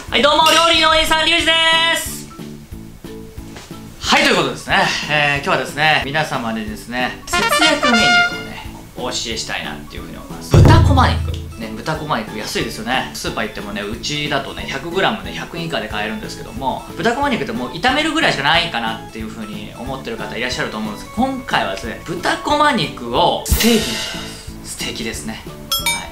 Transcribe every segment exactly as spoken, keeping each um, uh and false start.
はい、どうも、料理のお兄さん、リュウジです。はい、ということですね。えー、今日はですね、皆様にですね、節約メニューをね、お教えしたいなっていうふうに思います。豚こま肉。ね、豚こま肉安いですよね。スーパー行ってもね、うちだとね、ひゃくグラム でひゃくえん以下で買えるんですけども、豚こま肉ってもう炒めるぐらいしかないかなっていうふうに思ってる方いらっしゃると思うんですけど、今回はですね、豚こま肉をステーキにします。ステーキですね。はい。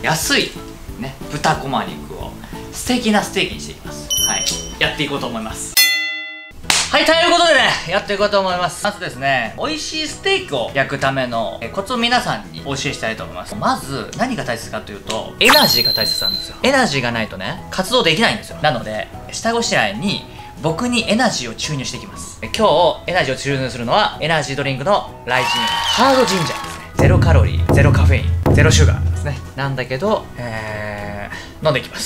安い、ね、豚こま肉を素敵なステーキにしていきます。はい。やっていこうと思います。はい、ということでね、やっていこうと思います。まずですね、美味しいステーキを焼くためのコツを皆さんにお教えしたいと思います。まず、何が大切かというと、エナジーが大切なんですよ。エナジーがないとね、活動できないんですよ。なので、下ごしらえに僕にエナジーを注入していきます。今日、エナジーを注入するのは、エナジードリンクのライジンハードジンジャーですね。ゼロカロリー、ゼロカフェイン、ゼロシュガーですね。なんだけど、えー、飲んでいきます。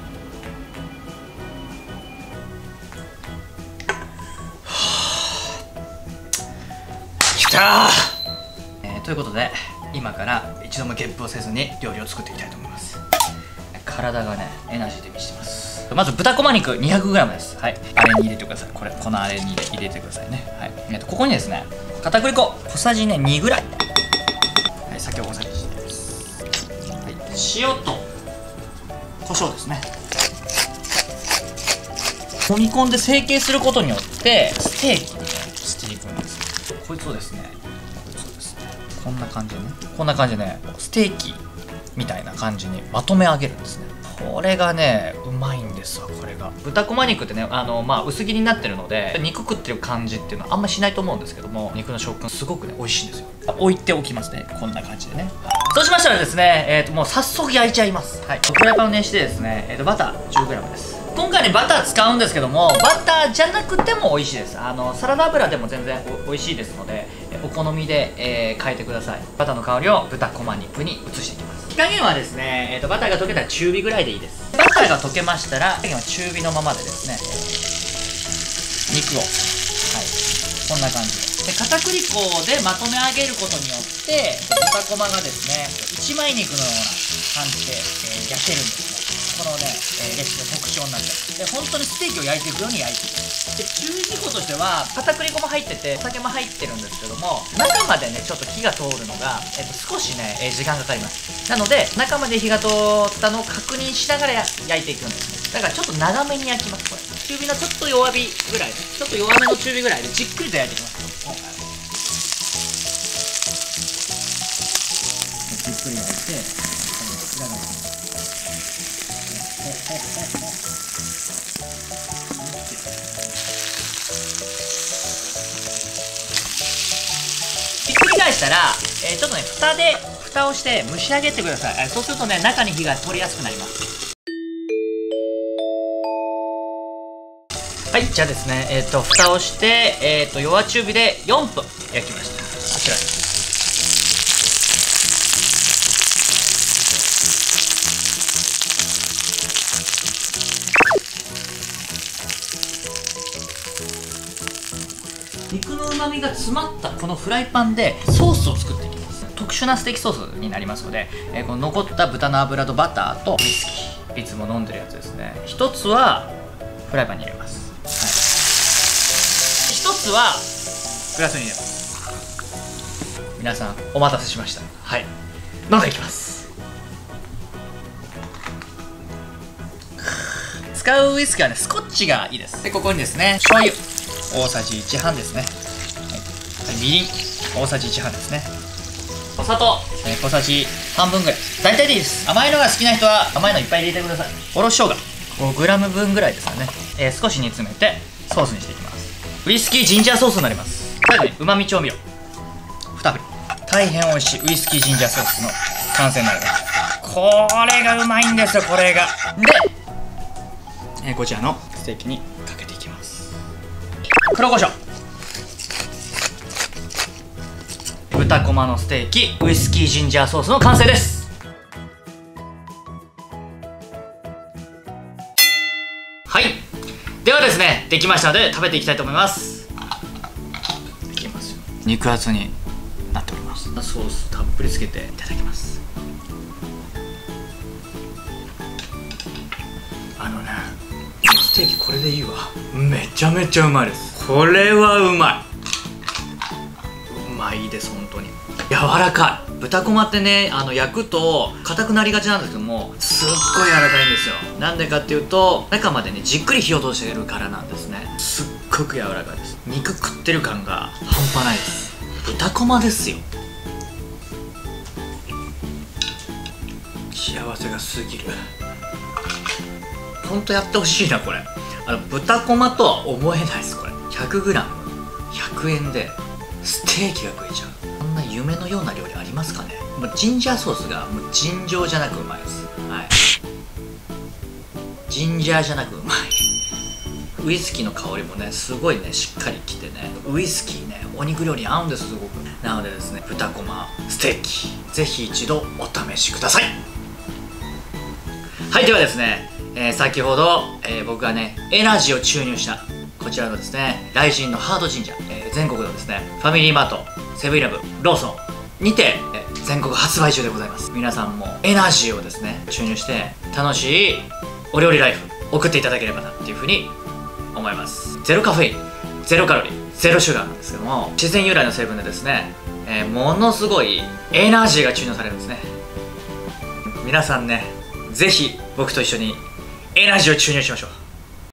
えー、ということで今から一度もゲップをせずに料理を作っていきたいと思います。体がねエナジーで満ちてます。まず豚こま肉 にひゃくグラム です。はい、あれに入れてください。これこのあれに入れてくださいね。はい、えー、とここにですね片栗粉小さじねにぐらい、はい、酒を大さじいちです。はい、塩と胡椒ですね。揉み込んで成形することによってステーキにしていくんです。こいつをですね、こいつをですね、こんな感じでね、こんな感じでね、ステーキみたいな感じにまとめ上げるんですね。これがね、うまいんですわ、これが。豚こま肉ってね、あの、まあ、薄切りになってるので、肉食ってる感じっていうのはあんまりしないと思うんですけども、肉の食感すごくね、美味しいんですよ。置いておきますね、こんな感じでね。そうしましたらですね、えっと、もう早速焼いちゃいます。はい。フライパンを熱してですね、えっと、バター じゅうグラム です。今回ねバター使うんですけども、バターじゃなくても美味しいです。あのサラダ油でも全然お美味しいですので、お好みで、えー、変えてください。バターの香りを豚こま肉に移していきます。火加減はですね、えー、とバターが溶けたら中火ぐらいでいいです。バターが溶けましたら火加減は中火のままでですね、肉を、はい、こんな感じでで片栗粉でまとめ上げることによって豚こまがですね一枚肉のような感じで、えー、焼けるんですね。このね、えー、レシピの特徴になっちゃう。で、本当にステーキを焼いていくように焼いていく。で、注意事項としては、片栗粉も入ってて、お酒も入ってるんですけども、中までね、ちょっと火が通るのが、えっと、少しね、えー、時間かかります。なので、中まで火が通ったのを確認しながら焼いていくんですね。だからちょっと長めに焼きます、これ。中火のちょっと弱火ぐらいで、ちょっと弱めの中火ぐらいでじっくりと焼いていきます。今回は。じっくり焼いて、裏返します。ひっくり返したら、えー、ちょっとね蓋で蓋をして蒸し上げてください。えー、そうするとね中に火が通りやすくなります。はい、じゃあですねえっ、ー、と蓋をして、えー、と弱中火でよんぷん焼きました。こちらです。肉の旨味が詰まったこのフライパンでソースを作っていきます。特殊なステーキソースになりますので、えー、この残った豚の脂とバターとウイスキー、いつも飲んでるやつですね。一つはフライパンに入れます。はい、一つはグラスに入れます。皆さんお待たせしました。はい、飲んでいきます。使うウイスキーはねスコッチがいいです。でここにですね醤油大さじいちはんですね。はい、みりん大さじいちはんですね。お砂糖、えー、小さじはんぶんぐらい。大体でいいです。甘いのが好きな人は甘いのいっぱい入れてください。おろし生姜 ごグラム 分ぐらいですよね。えー、少し煮詰めてソースにしていきます。ウイスキージンジャーソースになります。最後にうまみ調味料にふり。大変美味しいウイスキージンジャーソースの完成になります。これがうまいんですよ、これが。で、えー、こちらのステーキにかけていきます。黒胡椒、豚こまのステーキウイスキージンジャーソースの完成です。はい、ではですねできましたので食べていきたいと思います。いきますよ。肉厚になっております。ソースたっぷりつけていただきます。あのねテーキこれでいいわ。めちゃめちゃうまいです。これはうまい。うまいです。本当に柔らかい。豚こまってね、あの焼くと硬くなりがちなんですけども、すっごい柔らかいんですよ。なんでかっていうと、中までねじっくり火を通してるからなんですね。すっごく柔らかいです。肉食ってる感が半端ないです。豚こまですよ。幸せが過ぎる。ほんとやってほしいなこれ。あの豚こまとは思えないですこれ。 ひゃくグラムひゃくえんでステーキが食えちゃう。こんな夢のような料理ありますかね。もうジンジャーソースがもう尋常じゃなくうまいです。はい、ジンジャーじゃなくうまい。ウイスキーの香りもねすごいねしっかりきてね、ウイスキーねお肉料理に合うんです。すごく。なのでですね、豚こまステーキぜひ一度お試しください。はい、ではですね、えー、先ほど、えー、僕がねエナジーを注入したこちらのですねライジンのハードジンジャー、えー、全国のですねファミリーマート、セブンイレブン、ローソンにて、えー、全国発売中でございます。皆さんもエナジーをですね注入して楽しいお料理ライフ送っていただければなっていうふうに思います。ゼロカフェイン、ゼロカロリー、ゼロシュガーなんですけども、自然由来の成分でですね、えー、ものすごいエナジーが注入されるんですね。皆さんねぜひ僕と一緒にエナジーを注入しましょう。